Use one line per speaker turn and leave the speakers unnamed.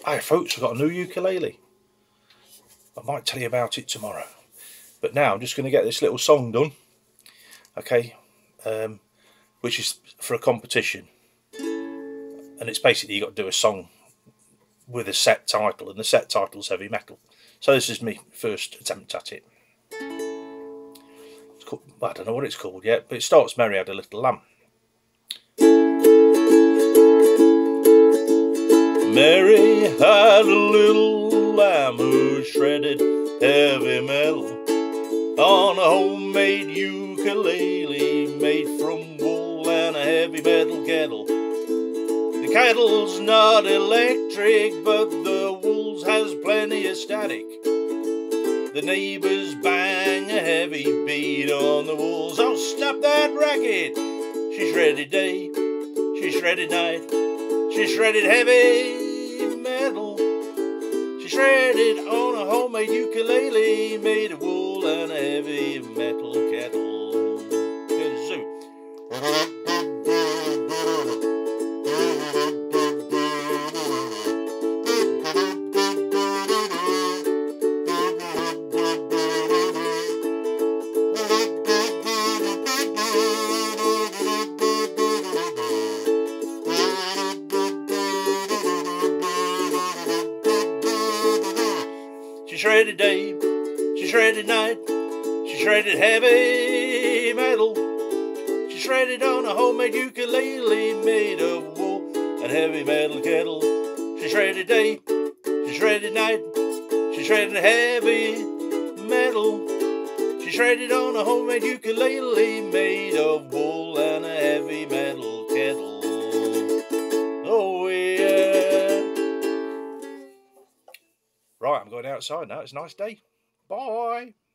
Hey folks, I've got a new ukulele. I might tell you about it tomorrow. But now I'm just going to get this little song done. Okay, which is for a competition. And it's basically you got to do a song with a set title, and the set title's heavy metal. So this is my first attempt at it. It's called, I don't know what it's called yet, but it starts Mary Had a Little Lamb. Mary had a little lamb who shredded heavy metal on a homemade ukulele made from wool and a heavy metal kettle. The kettle's not electric, but the wool's has plenty of static. The neighbours bang a heavy beat on the walls. Oh, stop that racket! She shredded day, she shredded night, she shredded heavy metal. She shredded on a homemade ukulele made of wool and a heavy metal kettle. Kazoo. She shredded day, she shredded night, she shredded heavy metal. She shredded on a homemade ukulele made of wool and heavy metal kettle. She shredded day, she shredded night, she shredded heavy metal. She shredded on a homemade ukulele made of wool and a heavy metal kettle. Oh yeah. Right, I'm going outside now. It's a nice day. Bye.